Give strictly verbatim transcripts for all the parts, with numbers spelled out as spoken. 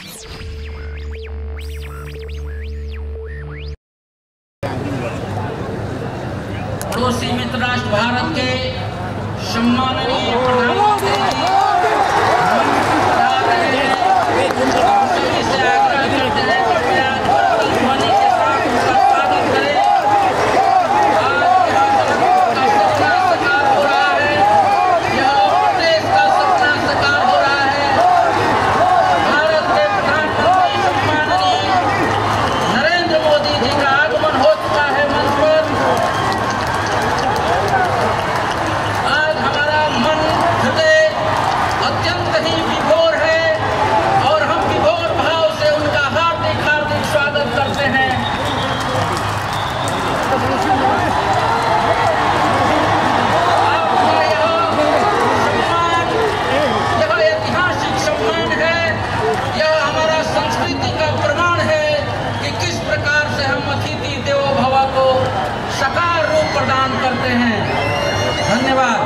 पड़ोसी मित्र राष्ट्र भारत के सम्माननीय प्रधानमंत्री से आग्रह करते हैं कृपया ध्वनि के साथ उसका स्वागत करें। आज यहाँ का सपना साकार हो रहा है, यह प्रदेश का सपना साकार हो रहा है। भारत के प्रधानमंत्री सम्माननीय नरेंद्र मोदी जी का आगमन हो चुका है मंच पर। आज हमारा मन हृदय अत्यंत ही विभोर है और हम विभोर भाव से उनका हार्दिक हार्दिक स्वागत करते हैं। आपका यह सम्मान, यह ऐतिहासिक सम्मान है, यह हमारा संस्कृति का प्रमाण है कि किस प्रकार से हम अतिथि देवो भव को साकार रूप प्रदान करते हैं। धन्यवाद।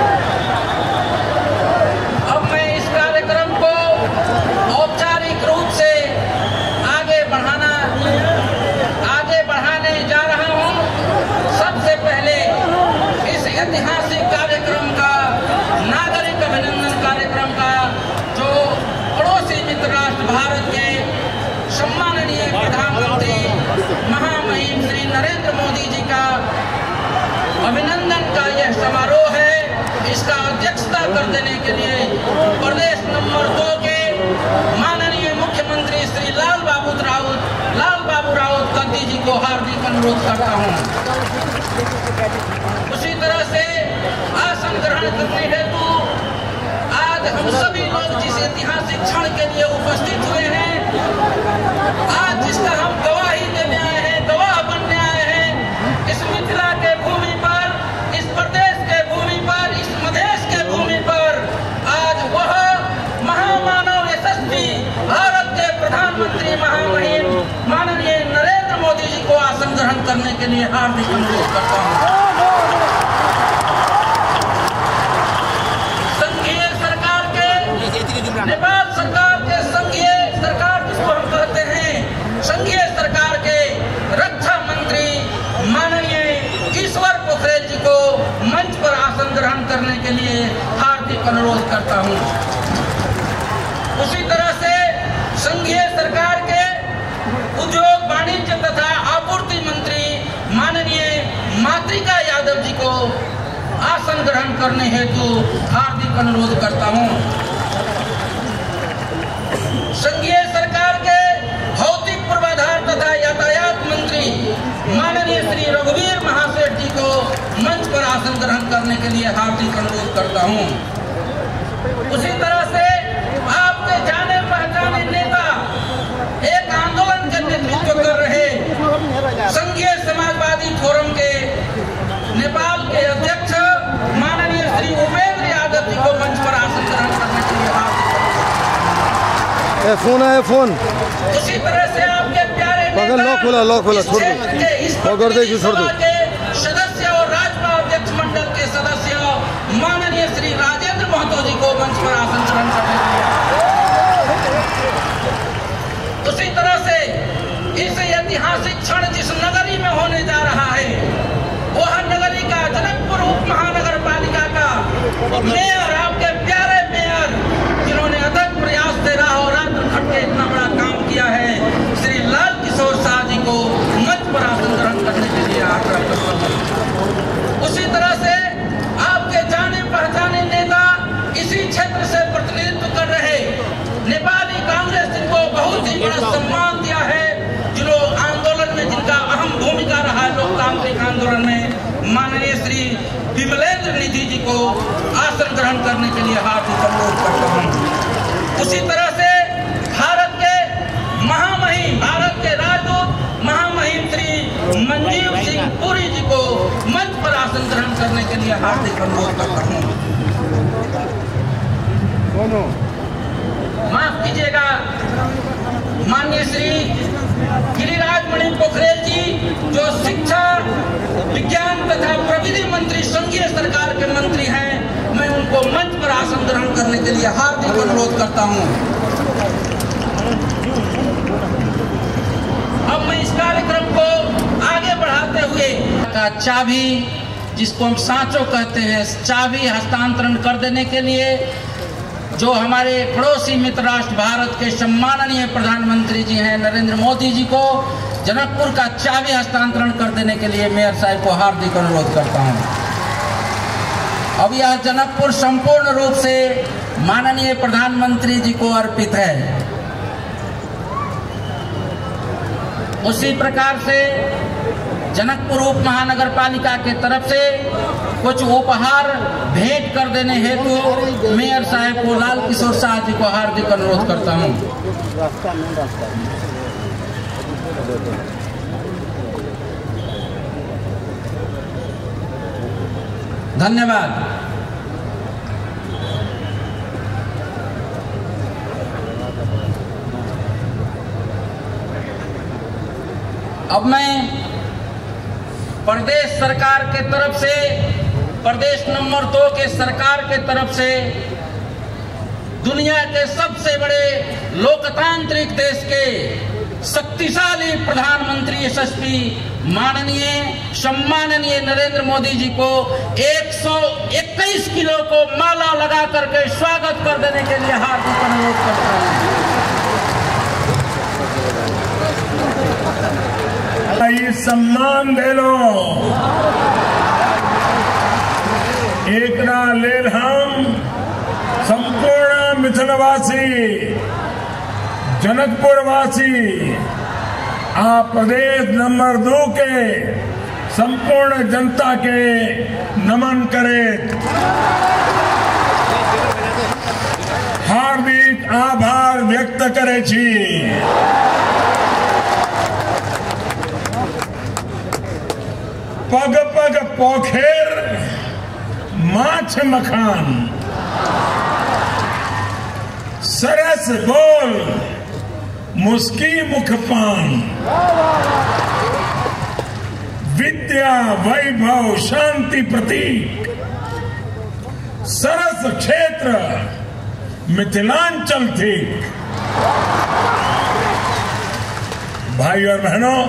अब मैं इस कार्यक्रम को औपचारिक रूप से आगे बढ़ाना आगे बढ़ाने जा रहा हूं। सबसे पहले इस ऐतिहासिक कार्यक्रम का, नागरिक अभिनंदन कार्यक्रम का, जो पड़ोसी मित्र राष्ट्र भारत के सम्माननीय प्रधानमंत्री महामहिम श्री नरेंद्र मोदी जी का अभिनंदन का यह समारोह है, इसका अध्यक्षता कर देने के लिए प्रदेश नंबर दो के माननीय मुख्यमंत्री श्री लाल बाबू राउत लाल बाबू राउत गद्दी जी को हार्दिक अनुरोध करता हूं। उसी तरह से आसन ग्रहण करने हेतु आज हम सभी लोग जिस ऐतिहासिक क्षण के लिए उपस्थित हुए हैं, आज जिसका हम गवाही देने आए हैं, गवाह बनने आए हैं, इस मिथिला के भूमि पर, इस प्रदेश के भूमि पर, इस मधेश के भूमि पर आज वह महामानव यशस्वी भारत के प्रधानमंत्री महामहिम माननीय नरेंद्र मोदी जी को आसन ग्रहण करने के लिए हार्दिक अनुरोध करता हूँ। संघीय सरकार के, नेपाल सरकार के, संघीय सरकार जिसको हम कहते हैं, संघीय सरकार के रक्षा मंत्री माननीय ईश्वर पोखरेल जी को मंच पर आसन ग्रहण करने के लिए हार्दिक अनुरोध करता हूं। उसी तरह से संघीय सरकार के उद्योग, वाणिज्य तथा आपूर्ति मंत्री माननीय मातृका यादव जी को आसन ग्रहण करने हेतु हार्दिक अनुरोध करता हूं। संघीय सरकार के भौतिक पूर्वाधार तथा यातायात मंत्री माननीय श्री रघुवीर महासेठ जी को मंच पर आसन ग्रहण करने के लिए हार्दिक अनुरोध करता हूं। उसी तरह से आपके जाने पहचाने नेता, एक आंदोलन का नेतृत्व कर रहे संघीय समाजवादी फोरम के नेपाल के अध्यक्ष माननीय श्री उपेंद्र यादव जी को मंच पर आसन ग्रहण करने के लिए हार्दिक फोन आया फोन। उसी तरह से आपके प्यारे बगल लॉक खोला लॉक खोला छोड़ दो छोड़ दे छोड़ दो सदस्य और राज्यसभा अध्यक्ष मंडल के सदस्य माननीय श्री राजेंद्र महतो जी को मंच पर आसन ग्रहण करने के लिए। उसी तरह से इस ऐतिहासिक क्षण जिस नगरी में होने जा रहा है, वह नगरी का जनकपुर उप महानगर पालिका का मेयर, आपके प्यारे मेयर जिन्होंने अथक प्रयास से राहों रात खट के इतना बड़ा काम किया है, श्री लाल किशोर शाह जी को मंच पर आसन ग्रहण करने के लिए आग्रह करता हूं। उसी तरह से आपके जाने पहचाने नेता, इसी क्षेत्र से प्रतिनिधित्व कर रहे नेपाली कांग्रेस, जिनको बहुत ही बड़ा सम्मान दिया है, जिन्होंने आंदोलन में जिनका अहम भूमिका रहा है लोकतांत्रिक आंदोलन में, माननीय श्री विमलेंद्र निधि जी को आसन ग्रहण करने के लिए हार्दिक अनुरोध करता हूं। उसी तरह से भारत के महामहिम, भारत के राजदूत महामहिम श्री मंजीव सिंह पुरी जी को मंच पर आसन ग्रहण करने के लिए हार्दिक अनुरोध करता हूं। माफ कीजिएगा, माननीय श्री गिरिराज मणि पोखरेल जी, जो शिक्षा, विज्ञान तथा प्रविधि मंत्री संघीय सरकार के मंत्री हैं, मैं उनको मंच पर आसन ग्रहण करने के लिए हार्दिक अनुरोध करता हूं। का चाबी, जिसको हम सांचो कहते हैं, चाबी हस्तांतरण कर देने के लिए जो हमारे पड़ोसी मित्र राष्ट्र भारत के सम्माननीय प्रधानमंत्री जी हैं नरेंद्र मोदी जी को जनकपुर का चाबी हस्तांतरण कर देने के लिए मेयर साहब को हार्दिक अनुरोध करता हूं। अब यह जनकपुर संपूर्ण रूप से माननीय प्रधानमंत्री जी को अर्पित है। उसी प्रकार से जनकपुर उप महानगर पालिका के तरफ से कुछ उपहार भेंट कर देने हेतु मेयर साहब को लाल किशोर शाह जी को हार्दिक अनुरोध करता हूं। धन्यवाद। अब मैं प्रदेश सरकार के तरफ से, प्रदेश नंबर दो के सरकार के तरफ से दुनिया के सबसे बड़े लोकतांत्रिक देश के शक्तिशाली प्रधानमंत्री यशस्वी माननीय सम्माननीय नरेंद्र मोदी जी को एक सौ इक्कीस किलो को माला लगा करके स्वागत कर देने के लिए हार्दिक अनुरोध करता हूं। सम्मान दे लो, एक ना ले हम संपूर्ण मिथिलवासी, जनकपुरवासी, आप प्रदेश नंबर दो के संपूर्ण जनता के नमन करें, हार्दिक आभार व्यक्त करे छी। पग पग पोखेर माछ मखान, सरस बोल मुस्की मुखपान, विद्या वैभव शांति प्रतीक, सरस क्षेत्र मिथिलांचल थी। भाई और बहनों,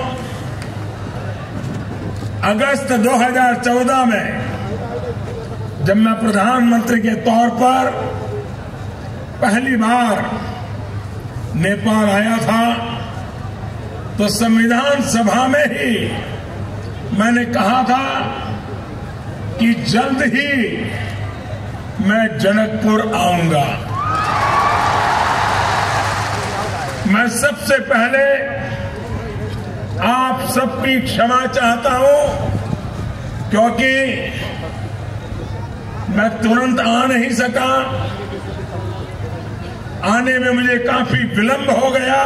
अगस्त दो हज़ार चौदह में जब मैं प्रधानमंत्री के तौर पर पहली बार नेपाल आया था तो संविधान सभा में ही मैंने कहा था कि जल्द ही मैं जनकपुर आऊंगा। मैं सबसे पहले आप सबकी क्षमा चाहता हूं क्योंकि मैं तुरंत आ नहीं सका, आने में मुझे काफी विलंब हो गया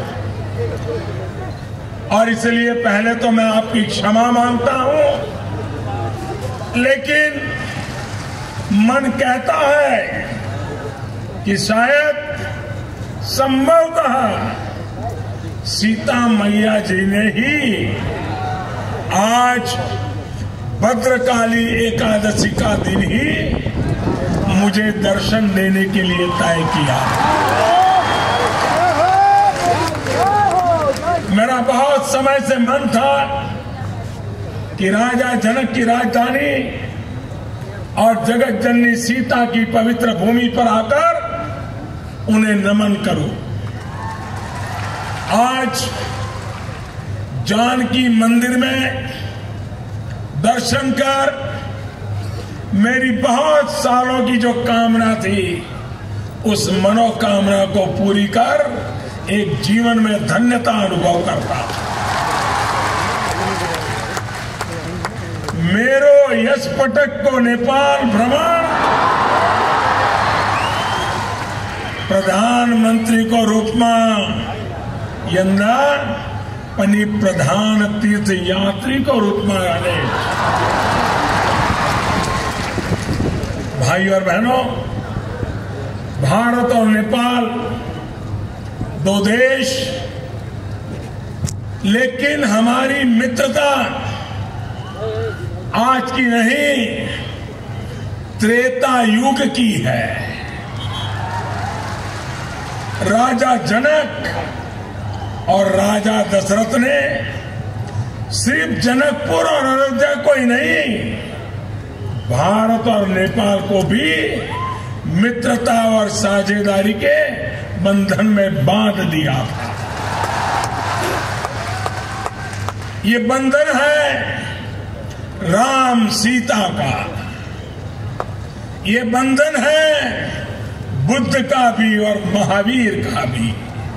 और इसलिए पहले तो मैं आपकी क्षमा मांगता हूं, लेकिन मन कहता है कि शायद संभवतः सीता मैया जी ने ही आज भद्रकाली एकादशी का दिन ही मुझे दर्शन देने के लिए तय किया। मेरा बहुत समय से मन था कि राजा जनक की राजधानी और जगत जननी सीता की पवित्र भूमि पर आकर उन्हें नमन करूं। आज जानकी मंदिर में दर्शन कर मेरी बहुत सालों की जो कामना थी उस मनोकामना को पूरी कर एक जीवन में धन्यता अनुभव करता। मेरो यश पटक को नेपाल भ्रमण प्रधानमंत्री को रूप में यंदा पनी प्रधान तीर्थ यात्री को रूप में आने। भाई और बहनों, भारत और नेपाल दो देश, लेकिन हमारी मित्रता आज की नहीं त्रेता युग की है। राजा जनक और राजा दशरथ ने सिर्फ जनकपुर और अयोध्या को ही नहीं, भारत और नेपाल को भी मित्रता और साझेदारी के बंधन में बांध दिया था। ये बंधन है राम सीता का, ये बंधन है बुद्ध का भी और महावीर का भी,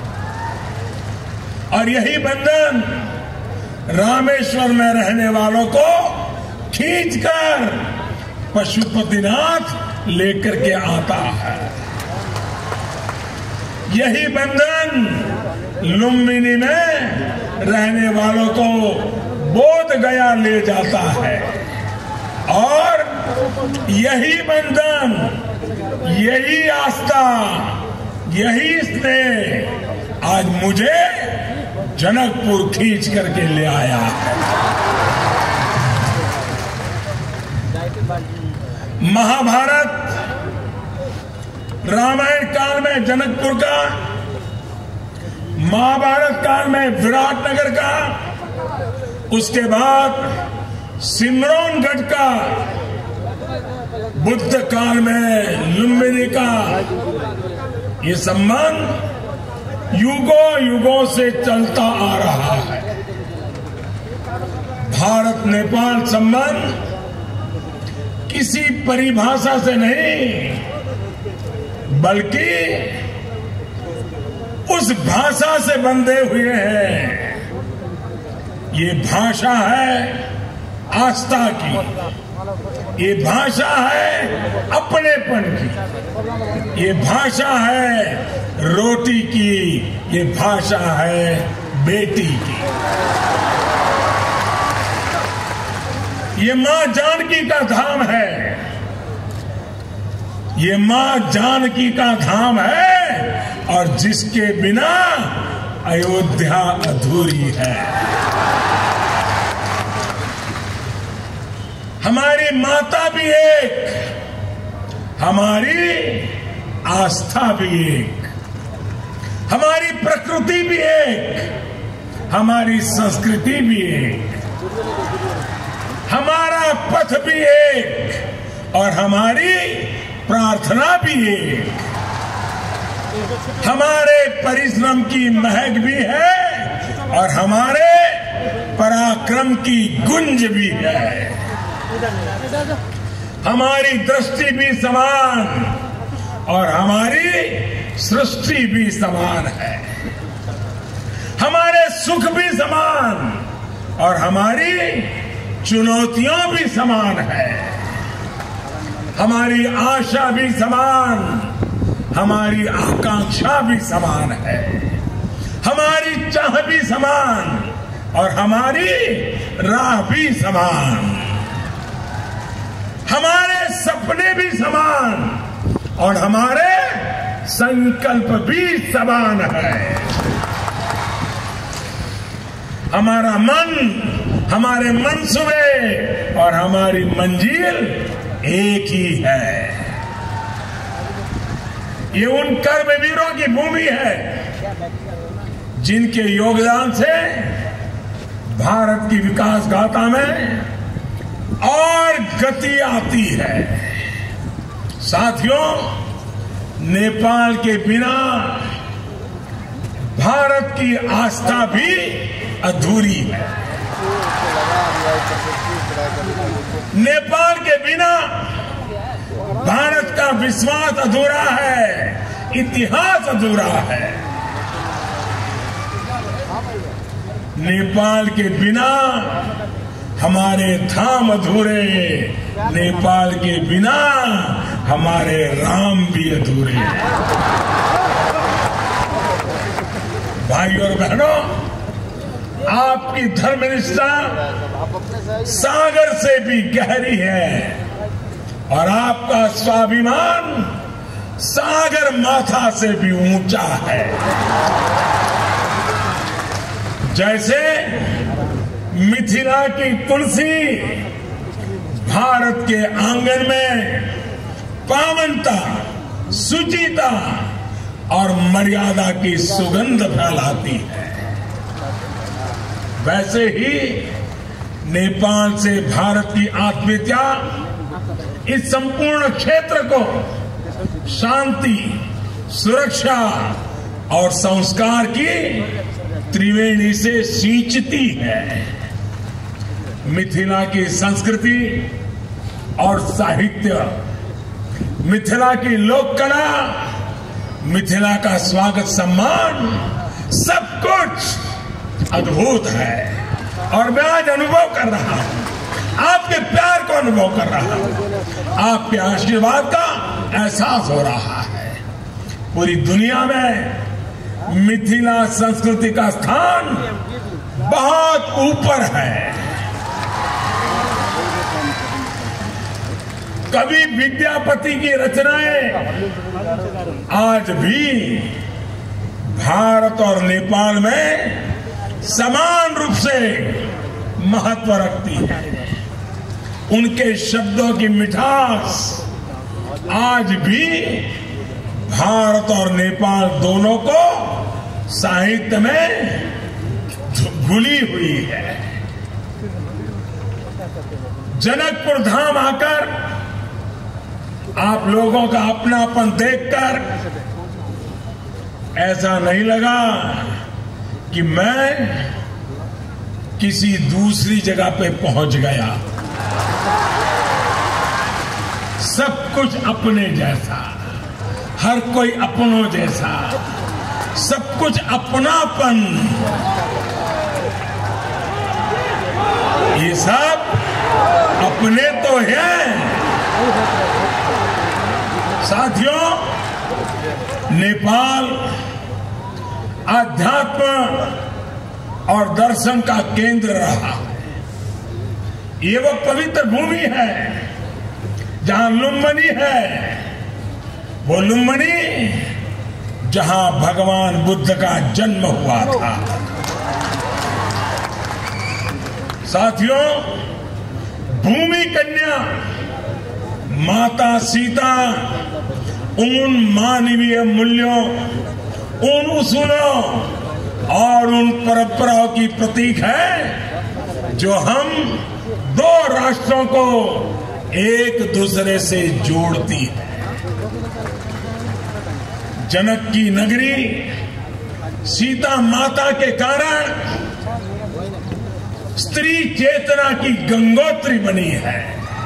और यही बंधन रामेश्वर में रहने वालों को खींचकर पशुपतिनाथ लेकर के आता है। यही बंधन लुम्बिनी में रहने वालों को बोध गया ले जाता है, और यही बंधन, यही आस्था, यही स्नेह आज मुझे जनकपुर खींच करके ले आया है। महाभारत रामायण काल में जनकपुर का, महाभारत काल में विराटनगर का, उसके बाद सिमरौनगढ़ का, बुद्ध काल में लुम्बिनी का, ये संबंध युगों युगों से चलता आ रहा है। भारत नेपाल संबंध किसी परिभाषा से नहीं, बल्कि उस भाषा से बंधे हुए हैं। ये भाषा है आस्था की, ये भाषा है अपनेपन की, ये भाषा है रोटी की, ये भाषा है बेटी की। ये मां जानकी का धाम है, ये मां जानकी का धाम है, और जिसके बिना अयोध्या अधूरी है। हमारी माता भी एक, हमारी आस्था भी एक, हमारी प्रकृति भी एक, हमारी संस्कृति भी एक, हमारा पथ भी एक, और हमारी प्रार्थना भी एक, हमारे परिश्रम की महक भी है, और हमारे पराक्रम की गुंज भी है। हमारी दृष्टि भी समान, और हमारी सृष्टि भी समान है। हमारे सुख भी समान, और हमारी चुनौतियां भी समान है। हमारी आशा भी समान, हमारी आकांक्षा भी समान है। हमारी चाह भी समान, और हमारी राह भी समान। हमारे सपने भी समान, और हमारे संकल्प भी समान है। हमारा मन, हमारे मंसूबे और हमारी मंजिल एक ही है। ये उन कर्मवीरों की भूमि है जिनके योगदान से भारत की विकास गाथा में और गति आती है। साथियों, नेपाल के बिना भारत की आस्था भी अधूरी है। नेपाल के बिना भारत का विश्वास अधूरा है, इतिहास अधूरा है। नेपाल के बिना हमारे धाम अधूरे, नेपाल के बिना हमारे राम भी अधूरे हैं। भाई और बहनों, आपकी धर्मनिष्ठा सागर से भी गहरी है, और आपका स्वाभिमान सागर माथा से भी ऊंचा है। जैसे मिथिला की तुलसी भारत के आंगन में पावनता, शुचिता और मर्यादा की सुगंध फैलाती है, वैसे ही नेपाल से भारत की आत्मीयता इस संपूर्ण क्षेत्र को शांति, सुरक्षा और संस्कार की त्रिवेणी से सींचती है। मिथिला की संस्कृति और साहित्य, मिथिला की लोक कला, मिथिला का स्वागत सम्मान, सब कुछ अद्भुत है। और मैं आज अनुभव कर रहा हूं, आपके प्यार को अनुभव कर रहा हूं, आपके आशीर्वाद का एहसास हो रहा है। पूरी दुनिया में मिथिला संस्कृति का स्थान बहुत ऊपर है। कवि विद्यापति की रचनाएं आज भी भारत और नेपाल में समान रूप से महत्व रखती है। उनके शब्दों की मिठास आज भी भारत और नेपाल दोनों को साहित्य में घुली हुई है। जनकपुर धाम आकर आप लोगों का अपनापन देखकर ऐसा नहीं लगा कि मैं किसी दूसरी जगह पे पहुंच गया। सब कुछ अपने जैसा, हर कोई अपनों जैसा, सब कुछ अपनापन, ये सब अपने तो हैं। साथियों, नेपाल आध्यात्म और दर्शन का केंद्र रहा है। ये वो पवित्र भूमि है जहां लुम्बिनी है, वो लुम्बिनी जहां भगवान बुद्ध का जन्म हुआ था। साथियों, भूमि कन्या माता सीता उन मानवीय मूल्यों, उन उसूलों और उन परंपराओं की प्रतीक है जो हम दो राष्ट्रों को एक दूसरे से जोड़ती है। जनक की नगरी सीता माता के कारण स्त्री चेतना की गंगोत्री बनी है।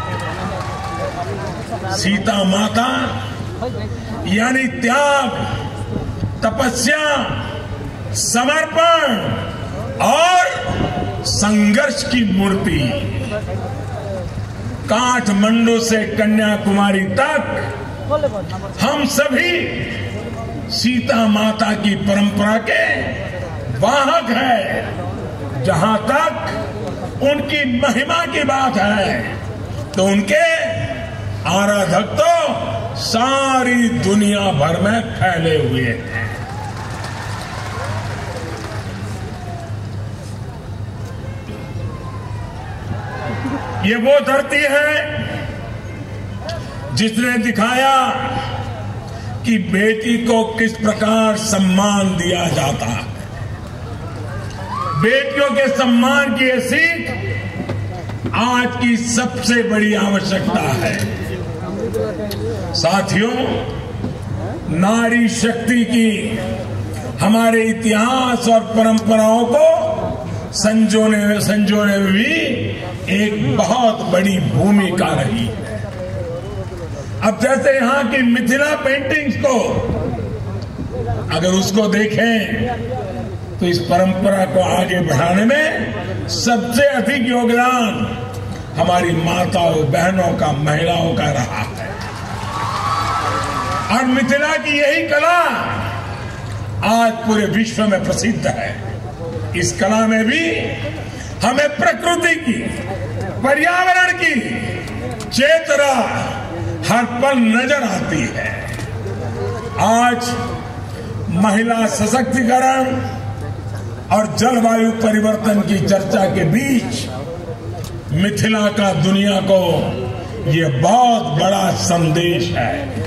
सीता माता यानी त्याग, तपस्या, समर्पण और संघर्ष की मूर्ति। काठमांडू से कन्याकुमारी तक हम सभी सीता माता की परंपरा के वाहक हैं। जहां तक उनकी महिमा की बात है तो उनके आराधक तो सारी दुनिया भर में फैले हुए हैं। ये वो धरती है जिसने दिखाया कि बेटी को किस प्रकार सम्मान दिया जाता है। बेटियों के सम्मान की ये सीख आज की सबसे बड़ी आवश्यकता है। साथियों, नारी शक्ति की हमारे इतिहास और परंपराओं को संजोने संजोने में भी एक बहुत बड़ी भूमिका रही है। अब जैसे यहाँ की मिथिला पेंटिंग्स को अगर उसको देखें तो इस परंपरा को आगे बढ़ाने में सबसे अधिक योगदान हमारी माताओं, बहनों का, महिलाओं का रहा है। और मिथिला की यही कला आज पूरे विश्व में प्रसिद्ध है। इस कला में भी हमें प्रकृति की, पर्यावरण की चेतना हर पल नजर आती है। आज महिला सशक्तिकरण और जलवायु परिवर्तन की चर्चा के बीच मिथिला का दुनिया को ये बहुत बड़ा संदेश है।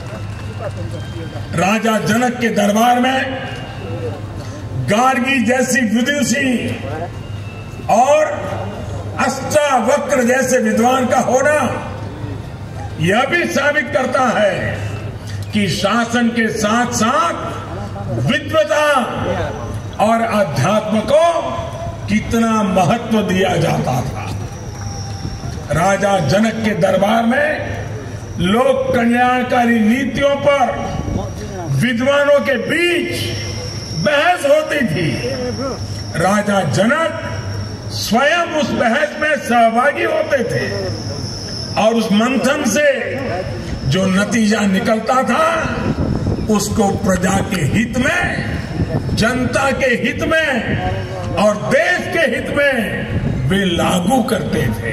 राजा जनक के दरबार में गार्गी जैसी विदुषी और अष्टावक्र जैसे विद्वान का होना यह भी साबित करता है कि शासन के साथ साथ विद्वता और अध्यात्म को कितना महत्व दिया जाता था। राजा जनक के दरबार में लोक कल्याणकारी नीतियों पर विद्वानों के बीच बहस होती थी। राजा जनक स्वयं उस बहस में सहभागी होते थे और उस मंथन से जो नतीजा निकलता था उसको प्रजा के हित में, जनता के हित में और देश के हित में वे लागू करते थे।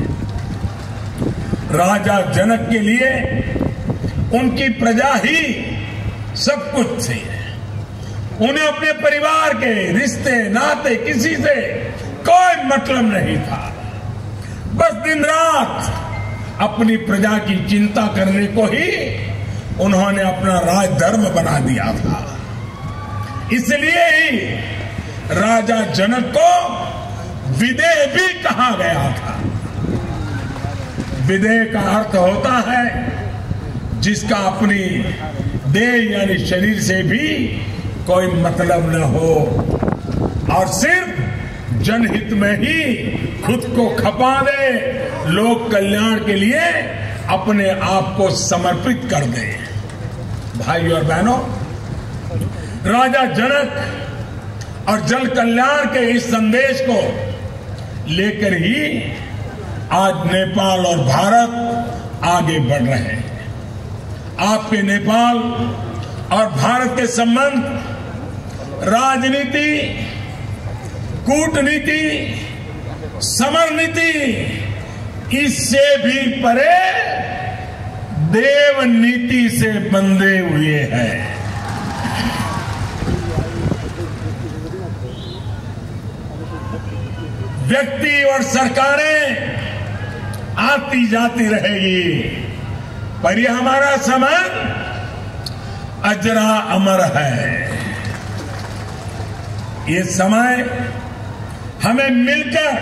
राजा जनक के लिए उनकी प्रजा ही सब कुछ थी। उन्हें अपने परिवार के रिश्ते नाते किसी से कोई मतलब नहीं था। बस दिन रात अपनी प्रजा की चिंता करने को ही उन्होंने अपना राजधर्म बना दिया था। इसलिए ही राजा जनक को विदेह भी कहा गया था। विदेह का अर्थ होता है जिसका अपनी देह यानी शरीर से भी कोई मतलब न हो और सिर्फ जनहित में ही खुद को खपा दे, लोक कल्याण के लिए अपने आप को समर्पित कर दे। भाई और बहनों, राजा जनक और जन कल्याण के इस संदेश को लेकर ही आज नेपाल और भारत आगे बढ़ रहे हैं। आपके नेपाल और भारत के संबंध राजनीति, कूटनीति, समरनीति इससे भी परे देव नीति से बंधे हुए हैं। व्यक्ति और सरकारें आती जाती रहेगी, पर यह हमारा संबंध अजरा अमर है। ये समय हमें मिलकर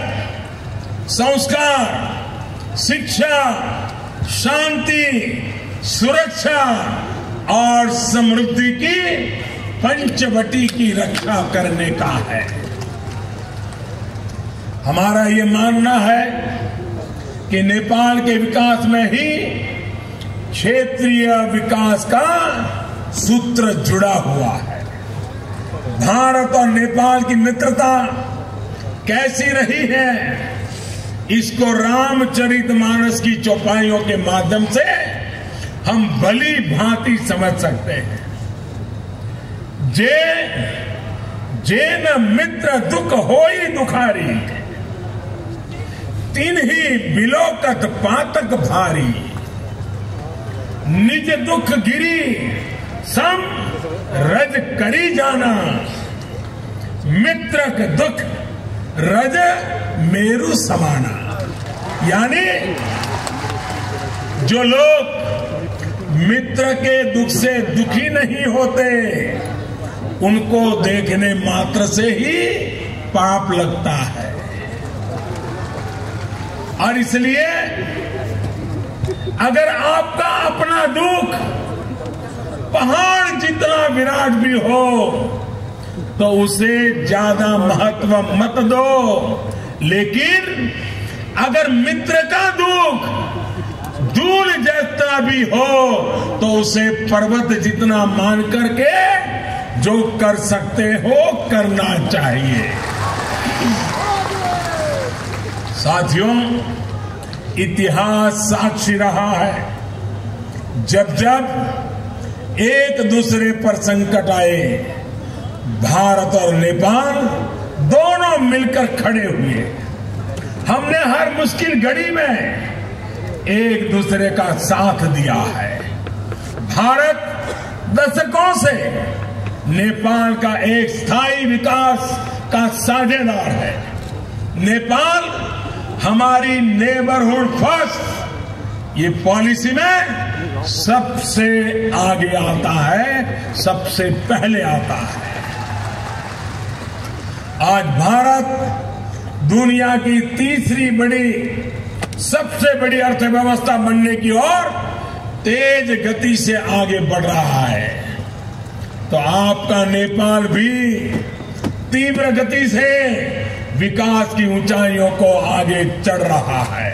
संस्कार, शिक्षा, शांति, सुरक्षा और समृद्धि की पंचवटी की रक्षा करने का है। हमारा ये मानना है कि नेपाल के विकास में ही क्षेत्रीय विकास का सूत्र जुड़ा हुआ है। भारत और नेपाल की मित्रता कैसी रही है, इसको रामचरितमानस की चौपाइयों के माध्यम से हम भली भांति समझ सकते हैं। जे जे न मित्र दुख होई दुखारी, तिन्ही बिलोकत पातक भारी। निज दुख गिरी सम रज करी जाना, मित्रक दुख रज मेरु समाना। यानी जो लोग मित्र के दुख से दुखी नहीं होते, उनको देखने मात्र से ही पाप लगता है। और इसलिए अगर आपका अपना दुख पहाड़ जितना विराट भी हो तो उसे ज्यादा महत्व मत दो, लेकिन अगर मित्र का दुख धूल जैसा भी हो तो उसे पर्वत जितना मान करके जो कर सकते हो करना चाहिए। साथियों, इतिहास साक्षी रहा है, जब जब एक दूसरे पर संकट आए, भारत और नेपाल दोनों मिलकर खड़े हुए। हमने हर मुश्किल घड़ी में एक दूसरे का साथ दिया है। भारत दशकों से नेपाल का एक स्थायी विकास का साझेदार है। नेपाल हमारी नेबरहुड फर्स्ट ये पॉलिसी में सबसे आगे आता है, सबसे पहले आता है। आज भारत दुनिया की तीसरी बड़ी सबसे बड़ी अर्थव्यवस्था बनने की ओर तेज गति से आगे बढ़ रहा है, तो आपका नेपाल भी तीव्र गति से विकास की ऊंचाइयों को आगे चढ़ रहा है।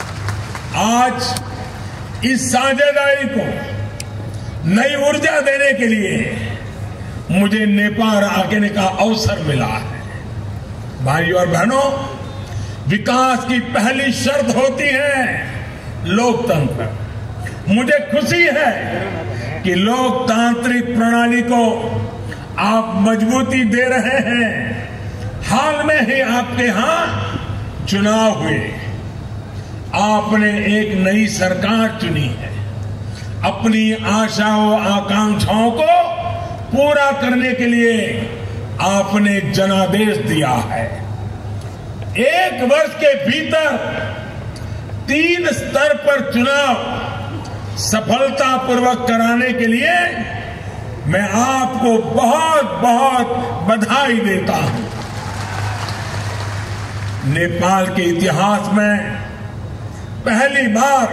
आज इस साझेदारी को नई ऊर्जा देने के लिए मुझे नेपाल आने का अवसर मिला है। भाइयों और बहनों, विकास की पहली शर्त होती है लोकतंत्र। मुझे खुशी है कि लोकतांत्रिक प्रणाली को आप मजबूती दे रहे हैं। हाल में ही आपके यहां चुनाव हुए, आपने एक नई सरकार चुनी है। अपनी आशाओं आकांक्षाओं को पूरा करने के लिए आपने जनादेश दिया है। एक वर्ष के भीतर तीन स्तर पर चुनाव सफलतापूर्वक कराने के लिए मैं आपको बहुत बहुत बधाई देता हूं। नेपाल के इतिहास में पहली बार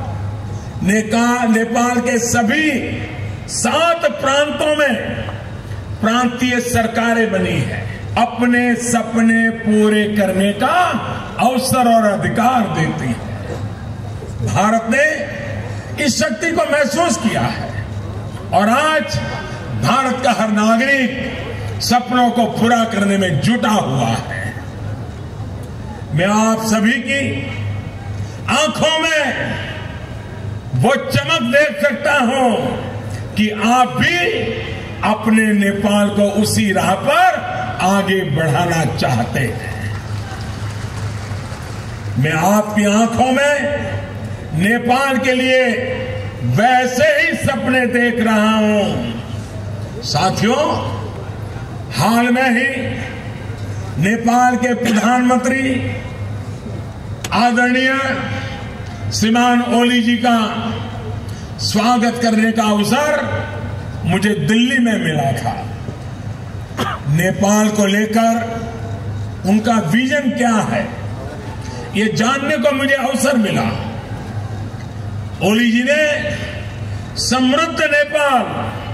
नेपाल के सभी सात प्रांतों में प्रांतीय सरकारें बनी है। अपने सपने पूरे करने का अवसर और अधिकार देती है। भारत ने इस शक्ति को महसूस किया है और आज भारत का हर नागरिक सपनों को पूरा करने में जुटा हुआ है। मैं आप सभी की आंखों में वो चमक देख सकता हूं कि आप भी अपने नेपाल को उसी राह पर आगे बढ़ाना चाहते हैं। मैं आपकी आंखों में नेपाल के लिए वैसे ही सपने देख रहा हूं। साथियों, हाल में ही नेपाल के प्रधानमंत्री आदरणीय श्रीमान ओली जी का स्वागत करने का अवसर मुझे दिल्ली में मिला था। नेपाल को लेकर उनका विजन क्या है, ये जानने को मुझे अवसर मिला। ओली जी ने समृद्ध नेपाल,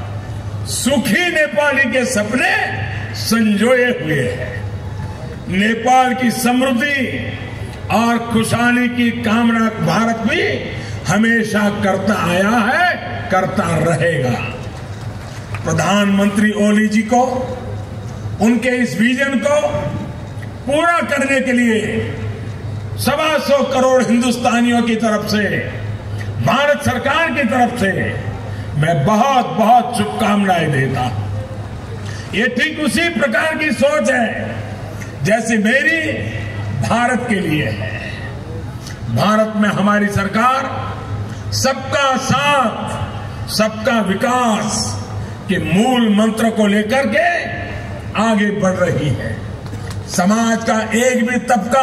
सुखी नेपाली के सपने संजोए हुए हैं। नेपाल की समृद्धि और खुशहाली की कामना भारत भी हमेशा करता आया है, करता रहेगा। प्रधानमंत्री ओली जी को उनके इस विजन को पूरा करने के लिए सवा सौ करोड़ हिंदुस्तानियों की तरफ से, भारत सरकार की तरफ से मैं बहुत बहुत शुभकामनाएं देता हूं। ये ठीक उसी प्रकार की सोच है जैसे मेरी भारत के लिए है। भारत में हमारी सरकार सबका साथ, सबका विकास के मूल मंत्र को लेकर के आगे बढ़ रही है। समाज का एक भी तबका,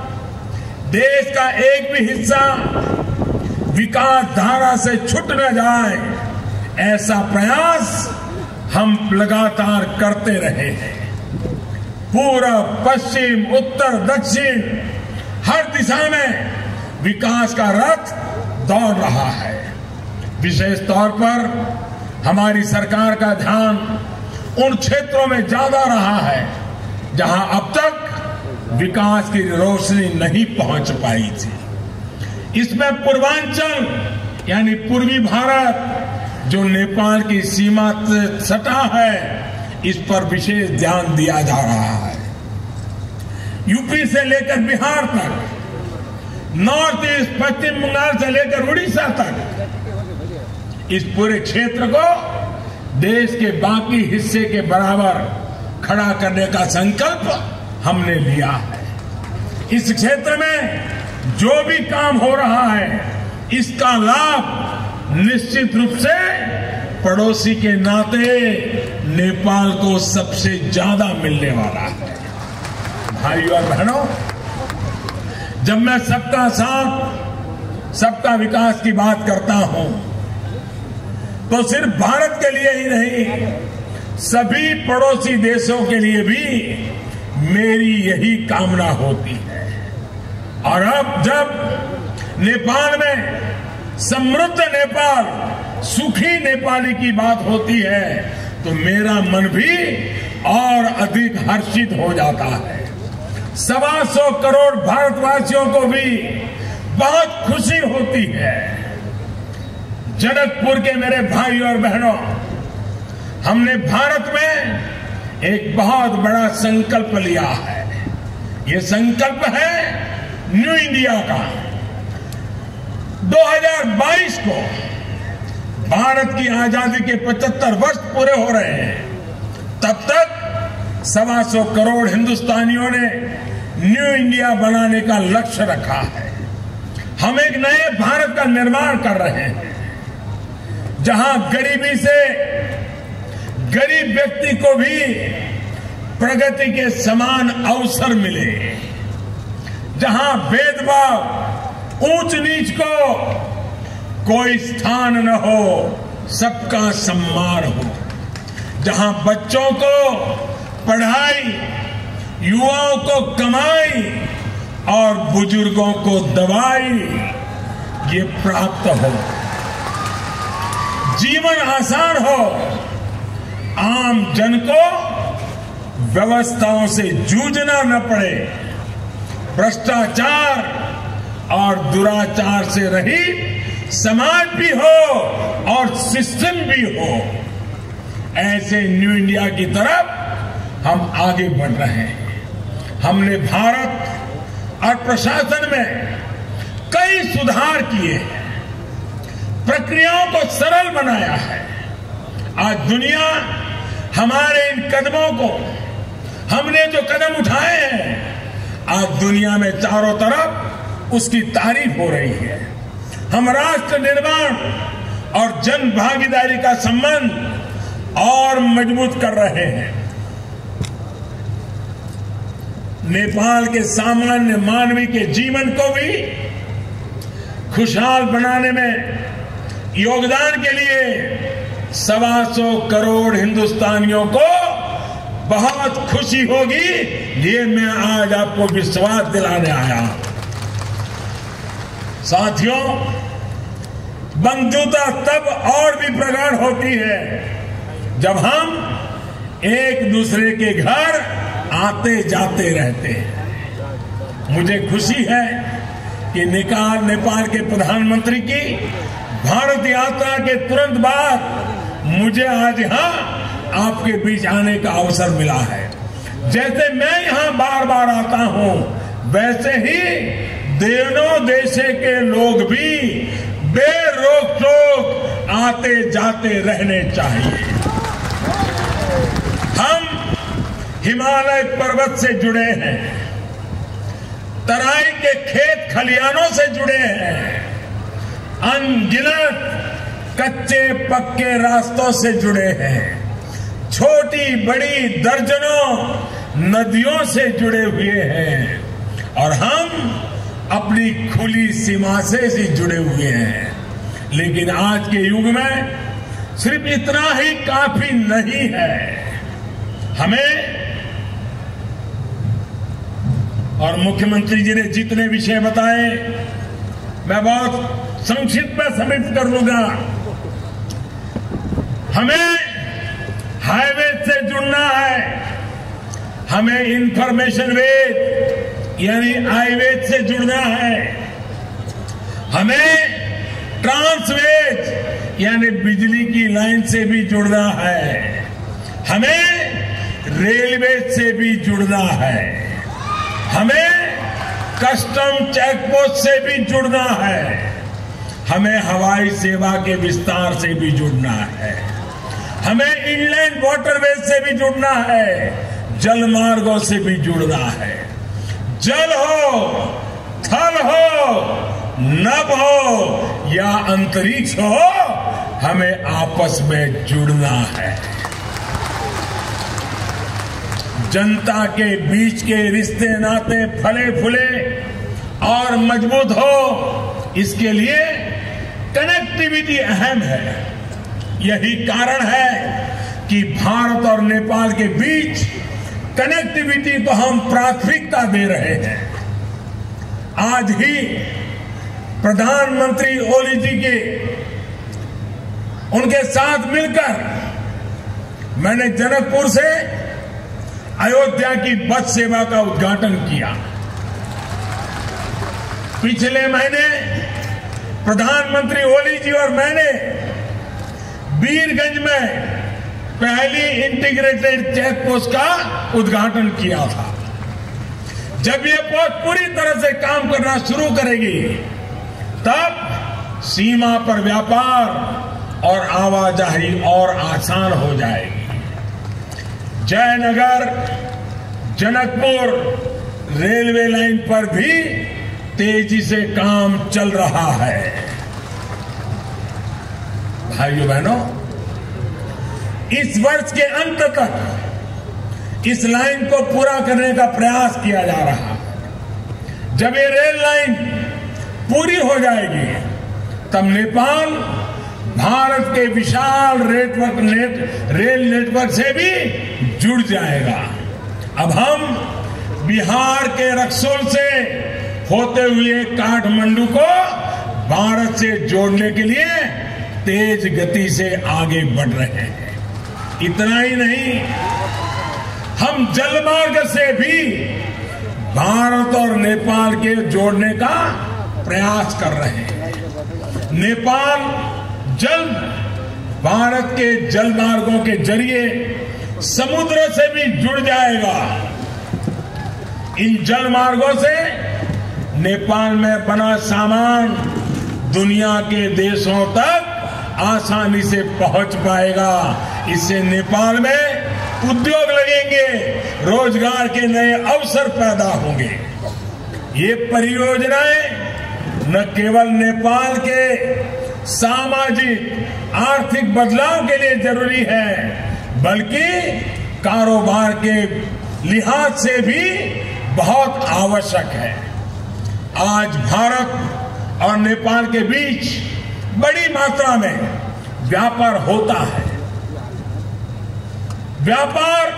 देश का एक भी हिस्सा विकास धारा से छूट न जाए, ऐसा प्रयास हम लगातार करते रहे हैं। पूर्व, पश्चिम, उत्तर, दक्षिण हर दिशा में विकास का रथ दौड़ रहा है। विशेष तौर पर हमारी सरकार का ध्यान उन क्षेत्रों में ज्यादा रहा है जहां अब तक विकास की रोशनी नहीं पहुंच पाई थी। इसमें पूर्वांचल यानी पूर्वी भारत जो नेपाल की सीमा से सटा है, इस पर विशेष ध्यान दिया जा रहा है। यूपी से लेकर बिहार तक, नॉर्थ ईस्ट, पश्चिम बंगाल से लेकर उड़ीसा तक, इस पूरे क्षेत्र को देश के बाकी हिस्से के बराबर खड़ा करने का संकल्प हमने लिया है। इस क्षेत्र में जो भी काम हो रहा है, इसका लाभ निश्चित रूप से पड़ोसी के नाते नेपाल को सबसे ज्यादा मिलने वाला है। भाइयों और बहनों, जब मैं सबका साथ, सबका विकास की बात करता हूं, तो सिर्फ भारत के लिए ही नहीं, सभी पड़ोसी देशों के लिए भी मेरी यही कामना होती है। और अब जब नेपाल में समृद्ध नेपाल, सुखी नेपाली की बात होती है तो मेरा मन भी और अधिक हर्षित हो जाता है। सवा सौ करोड़ भारतवासियों को भी बहुत खुशी होती है। जनकपुर के मेरे भाई और बहनों, हमने भारत में एक बहुत बड़ा संकल्प लिया है। ये संकल्प है न्यू इंडिया का। दो हज़ार बाईस को भारत की आजादी के पचहत्तर वर्ष पूरे हो रहे हैं। तब तक सवा सौ करोड़ हिंदुस्तानियों ने न्यू इंडिया बनाने का लक्ष्य रखा है। हम एक नए भारत का निर्माण कर रहे हैं, जहां गरीबी से गरीब व्यक्ति को भी प्रगति के समान अवसर मिले, जहां भेदभाव, ऊंच नीच को कोई स्थान न हो, सबका सम्मान हो, जहां बच्चों को पढ़ाई, युवाओं को कमाई और बुजुर्गों को दवाई ये प्राप्त हो, जीवन आसान हो, आम जन को व्यवस्थाओं से जूझना न पड़े, भ्रष्टाचार और दुराचार से रहित समाज भी हो और सिस्टम भी हो। ऐसे न्यू इंडिया की तरफ हम आगे बढ़ रहे हैं। हमने भारत और प्रशासन में कई सुधार किए हैं, प्रक्रियाओं को सरल बनाया है। आज दुनिया हमारे इन कदमों को, हमने जो कदम उठाए हैं, आज दुनिया में चारों तरफ उसकी तारीफ हो रही है। हम राष्ट्र निर्माण और जन भागीदारी का संबंध और मजबूत कर रहे हैं। नेपाल के सामान्य मानवी के जीवन को भी खुशहाल बनाने में योगदान के लिए सवा सौ करोड़ हिंदुस्तानियों को बहुत खुशी होगी, ये मैं आज आपको विश्वास दिलाने आया हूं। साथियों, बंधुता तब और भी प्रगाढ़ होती है जब हम एक दूसरे के घर आते जाते रहते हैं। मुझे खुशी है कि निकाल नेपाल के प्रधानमंत्री की भारत यात्रा के तुरंत बाद मुझे आज यहां आपके बीच आने का अवसर मिला है। जैसे मैं यहां बार बार आता हूं, वैसे ही दोनों देशों के लोग भी बेरोक टोक आते जाते रहने चाहिए। हम हिमालय पर्वत से जुड़े हैं, तराई के खेत खलियानों से जुड़े हैं, अनगिनत कच्चे पक्के रास्तों से जुड़े हैं, छोटी बड़ी दर्जनों नदियों से जुड़े हुए हैं और हम अपनी खुली सीमा से ही जुड़े हुए हैं। लेकिन आज के युग में सिर्फ इतना ही काफी नहीं है। हमें, और मुख्यमंत्री जी ने जितने विषय बताए मैं बहुत संक्षिप्त में समिट कर लूंगा। हमें हाईवे से जुड़ना है, हमें इंफॉर्मेशन वेज यानी आईवेज से जुड़ना है, हमें ट्रांसवेज यानी बिजली की लाइन से भी जुड़ना है, हमें रेलवे से भी जुड़ना है, हमें कस्टम चेकपोस्ट से भी जुड़ना है, हमें हवाई सेवा के विस्तार से भी जुड़ना है, हमें इनलैंड वाटरवेज से भी जुड़ना है, जल मार्गों से भी जुड़ना है। जल हो, थल हो, नभ हो या अंतरिक्ष हो, हमें आपस में जुड़ना है। जनता के बीच के रिश्ते नाते फले फूले और मजबूत हो, इसके लिए कनेक्टिविटी अहम है। यही कारण है कि भारत और नेपाल के बीच कनेक्टिविटी को हम प्राथमिकता दे रहे हैं। आज ही प्रधानमंत्री ओली जी के उनके साथ मिलकर मैंने जनकपुर से अयोध्या की बस सेवा का उद्घाटन किया। पिछले महीने प्रधानमंत्री ओली जी और मैंने वीरगंज में पहली इंटीग्रेटेड चेक पोस्ट का उद्घाटन किया था। जब ये पोस्ट पूरी तरह से काम करना शुरू करेगी तब सीमा पर व्यापार और आवाजाही और आसान हो जाएगी। जयनगर जनकपुर रेलवे लाइन पर भी तेजी से काम चल रहा है। भाइयों बहनों, इस वर्ष के अंत तक इस लाइन को पूरा करने का प्रयास किया जा रहा है। जब ये रेल लाइन पूरी हो जाएगी तब नेपाल भारत के विशाल नेटवर्क नेट रेल नेटवर्क से भी जुड़ जाएगा। अब हम बिहार के रक्सौल से होते हुए काठमांडू को भारत से जोड़ने के लिए तेज गति से आगे बढ़ रहे हैं। इतना ही नहीं, हम जलमार्ग से भी भारत और नेपाल के जोड़ने का प्रयास कर रहे हैं। नेपाल जल्द भारत के जलमार्गों के जरिए समुद्र से भी जुड़ जाएगा। इन जलमार्गों से नेपाल में बना सामान दुनिया के देशों तक आसानी से पहुंच पाएगा। इससे नेपाल में उद्योग लगेंगे, रोजगार के नए अवसर पैदा होंगे। ये परियोजनाएं न केवल नेपाल के सामाजिक आर्थिक बदलाव के लिए जरूरी है, बल्कि कारोबार के लिहाज से भी बहुत आवश्यक है। आज भारत और नेपाल के बीच बड़ी मात्रा में व्यापार होता है। व्यापार,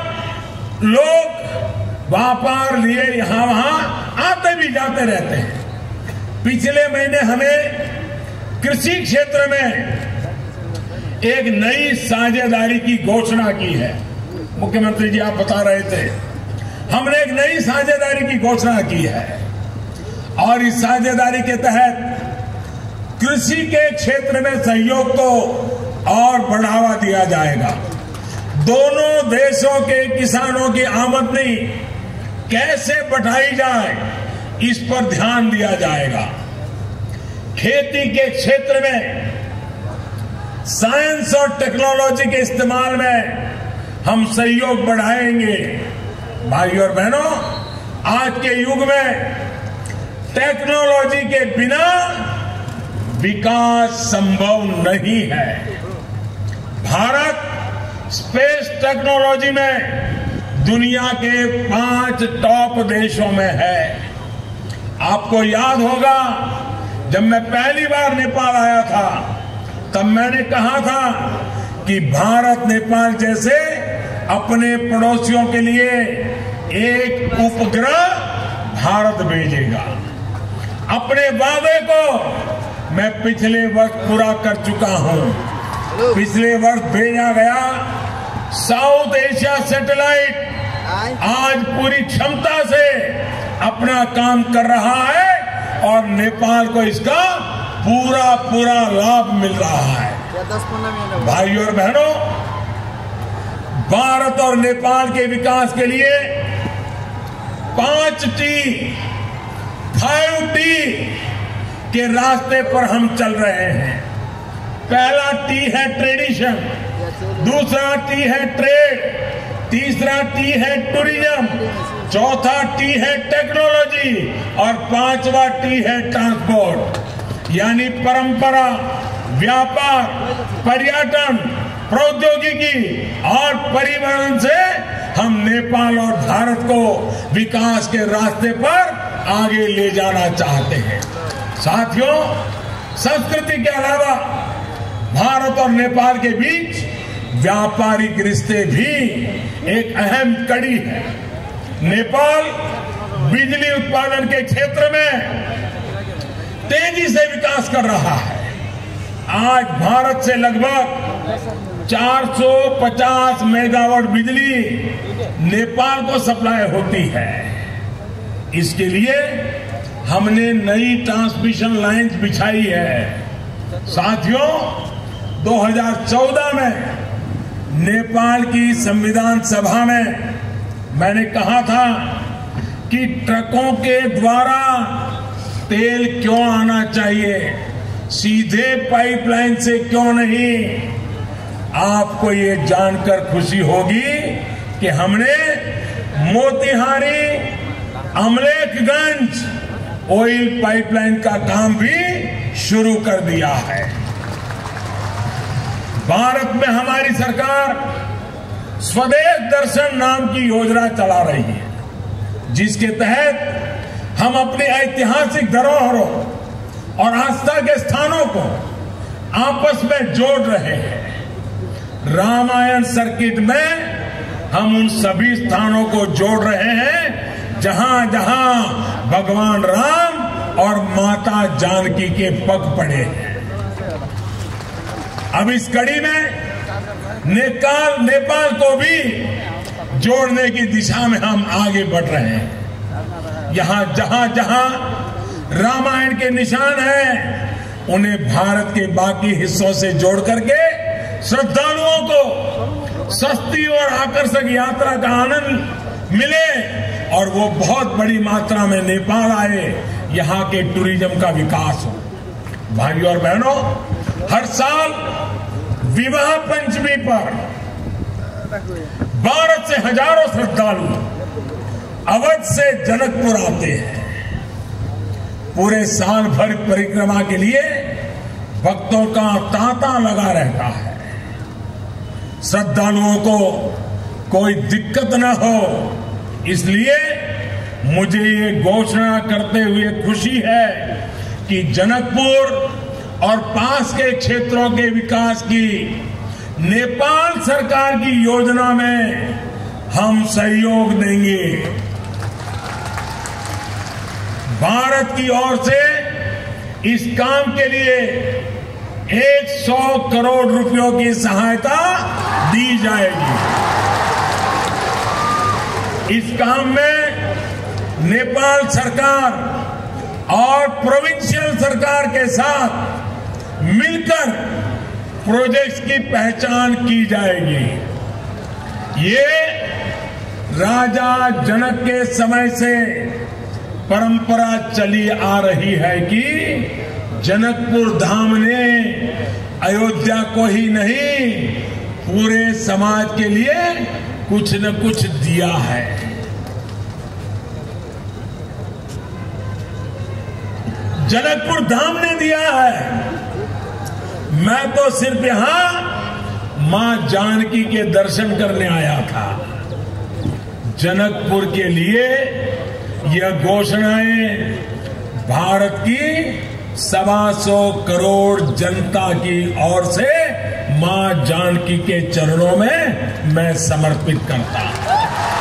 लोग व्यापार लिए यहां वहां आते भी जाते रहते हैं। पिछले महीने हमें कृषि क्षेत्र में एक नई साझेदारी की घोषणा की है। मुख्यमंत्री जी आप बता रहे थे, हमने एक नई साझेदारी की घोषणा की है और इस साझेदारी के तहत कृषि के क्षेत्र में सहयोग को और बढ़ावा दिया जाएगा। दोनों देशों के किसानों की आमदनी कैसे बढ़ाई जाए, इस पर ध्यान दिया जाएगा। खेती के क्षेत्र में साइंस और टेक्नोलॉजी के इस्तेमाल में हम सहयोग बढ़ाएंगे। भाइयों और बहनों, आज के युग में टेक्नोलॉजी के बिना विकास संभव नहीं है। भारत स्पेस टेक्नोलॉजी में दुनिया के पांच टॉप देशों में है। आपको याद होगा, जब मैं पहली बार नेपाल आया था तब मैंने कहा था कि भारत नेपाल जैसे अपने पड़ोसियों के लिए एक उपग्रह भारत भेजेगा। अपने वादे को मैं पिछले वर्ष पूरा कर चुका हूं। पिछले वर्ष भेजा गया साउथ एशिया सैटेलाइट आज पूरी क्षमता से अपना काम कर रहा है और नेपाल को इसका पूरा पूरा लाभ मिल रहा है। भाइयों और बहनों, भारत और नेपाल के विकास के लिए पांच टी, फाइव टी के रास्ते पर हम चल रहे हैं। पहला टी है ट्रेडिशन, दूसरा टी है ट्रेड, तीसरा टी है टूरिज्म, चौथा टी है टेक्नोलॉजी और पांचवा टी है ट्रांसपोर्ट। यानी परंपरा, व्यापार, पर्यटन, प्रौद्योगिकी और परिवहन से हम नेपाल और भारत को विकास के रास्ते पर आगे ले जाना चाहते हैं। साथियों, संस्कृति के अलावा भारत और नेपाल के बीच व्यापारिक रिश्ते भी एक अहम कड़ी है। नेपाल बिजली उत्पादन के क्षेत्र में तेजी से विकास कर रहा है। आज भारत से लगभग चार सौ पचास मेगावाट बिजली नेपाल को सप्लाई होती है। इसके लिए हमने नई ट्रांसमिशन लाइन्स बिछाई है। साथियों, दो हज़ार चौदह में नेपाल की संविधान सभा में मैंने कहा था कि ट्रकों के द्वारा तेल क्यों आना चाहिए, सीधे पाइपलाइन से क्यों नहीं। आपको ये जानकर खुशी होगी कि हमने मोतिहारी अमलेखगंज ऑयल पाइपलाइन का काम भी शुरू कर दिया है। भारत में हमारी सरकार स्वदेश दर्शन नाम की योजना चला रही है, जिसके तहत हम अपनी ऐतिहासिक धरोहरों और आस्था के स्थानों को आपस में जोड़ रहे हैं। रामायण सर्किट में हम उन सभी स्थानों को जोड़ रहे हैं जहां जहां भगवान राम और माता जानकी के पग पड़े हैं। अब इस कड़ी में नेपाल नेपाल को भी जोड़ने की दिशा में हम आगे बढ़ रहे हैं। यहां जहां जहां रामायण के निशान हैं, उन्हें भारत के बाकी हिस्सों से जोड़ करके श्रद्धालुओं को सस्ती और आकर्षक यात्रा का आनंद मिले और वो बहुत बड़ी मात्रा में नेपाल आए, यहाँ के टूरिज्म का विकास हो। भाइयों और बहनों, हर साल विवाह पंचमी पर भारत से हजारों श्रद्धालु अवध से जनकपुर आते हैं। पूरे साल भर परिक्रमा के लिए भक्तों का तांता लगा रहता है। श्रद्धालुओं को कोई दिक्कत न हो, इसलिए मुझे ये घोषणा करते हुए खुशी है कि जनकपुर और पास के क्षेत्रों के विकास की नेपाल सरकार की योजना में हम सहयोग देंगे। भारत की ओर से इस काम के लिए सौ करोड़ रुपयों की सहायता दी जाएगी। इस काम में नेपाल सरकार और प्रोविंशियल सरकार के साथ मिलकर प्रोजेक्ट्स की पहचान की जाएगी। ये राजा जनक के समय से परंपरा चली आ रही है कि जनकपुर धाम ने अयोध्या को ही नहीं, पूरे समाज के लिए कुछ न कुछ दिया है। जनकपुर धाम ने दिया है। मैं तो सिर्फ यहां मां जानकी के दर्शन करने आया था। जनकपुर के लिए यह घोषणाएं भारत की सवा सौ करोड़ जनता की ओर से मां जानकी के चरणों में मैं समर्पित करता हूं।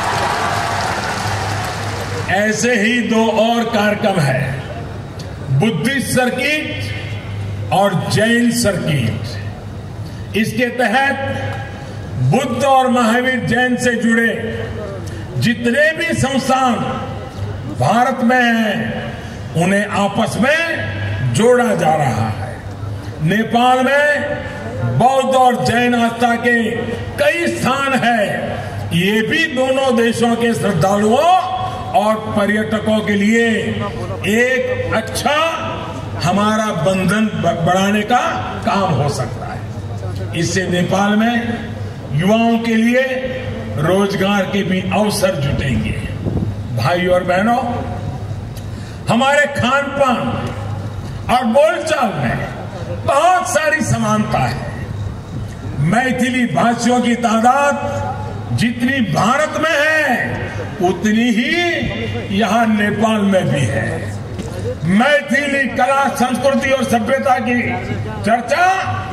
ऐसे ही दो और कार्यक्रम है, बुद्धिस्ट सर्किट और जैन सर्किट। इसके तहत बुद्ध और महावीर जैन से जुड़े जितने भी संस्थान भारत में हैं, उन्हें आपस में जोड़ा जा रहा है। नेपाल में बौद्ध और जैन आस्था के कई स्थान हैं। ये भी दोनों देशों के श्रद्धालुओं और पर्यटकों के लिए एक अच्छा हमारा बंधन बढ़ाने का काम हो सकता है। इससे नेपाल में युवाओं के लिए रोजगार के भी अवसर जुटेंगे। भाइयों और बहनों, हमारे खान पान और बोलचाल में बहुत सारी समानता है। मैथिली भाषियों की तादाद जितनी भारत में है, उतनी ही यहाँ नेपाल में भी है। मैथिली कला, संस्कृति और सभ्यता की चर्चा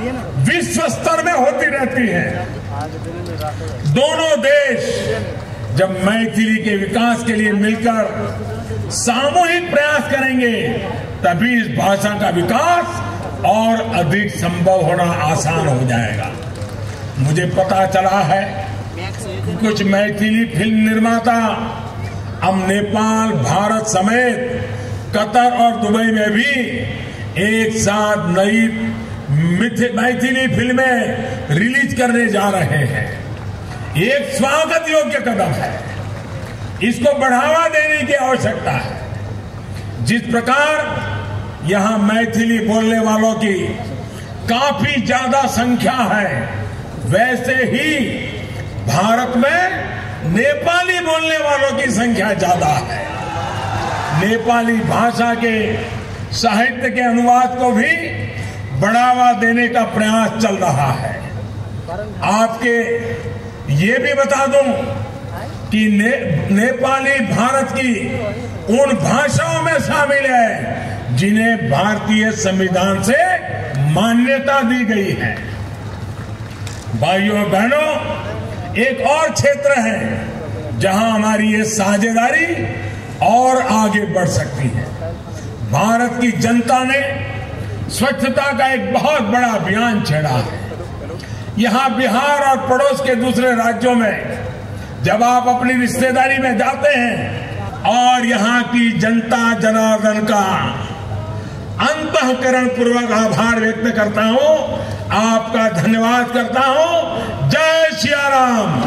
विश्व स्तर में होती रहती है। दोनों देश जब मैथिली के विकास के लिए मिलकर सामूहिक प्रयास करेंगे तभी इस भाषा का विकास और अधिक संभव होना आसान हो जाएगा। मुझे पता चला है कि कुछ मैथिली फिल्म निर्माता अब नेपाल, भारत समेत कतर और दुबई में भी एक साथ नई मैथिली फिल्में रिलीज करने जा रहे हैं। एक स्वागत योग्य कदम है। इसको बढ़ावा देने की आवश्यकता है। जिस प्रकार यहां मैथिली बोलने वालों की काफी ज्यादा संख्या है, वैसे ही भारत में नेपाली बोलने वालों की संख्या ज्यादा है। नेपाली भाषा के साहित्य के अनुवाद को भी बढ़ावा देने का प्रयास चल रहा है। आपके ये भी बता दूं कि ने, नेपाली भारत की उन भाषाओं में शामिल है जिन्हें भारतीय संविधान से मान्यता दी गई है। भाइयों बहनों, एक और क्षेत्र है जहां हमारी ये साझेदारी और आगे बढ़ सकती है। भारत की जनता ने स्वच्छता का एक बहुत बड़ा अभियान छेड़ा है। यहां बिहार और पड़ोस के दूसरे राज्यों में जब आप अपनी रिश्तेदारी में जाते हैं और यहां की जनता जनार्दन का अंतःकरण पूर्वक आभार व्यक्त करता हूं, आपका धन्यवाद करता हूं। जय सिया राम,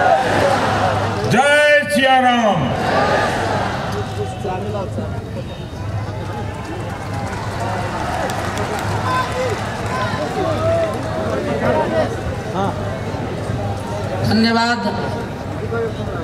जय सिया राम। धन्यवाद।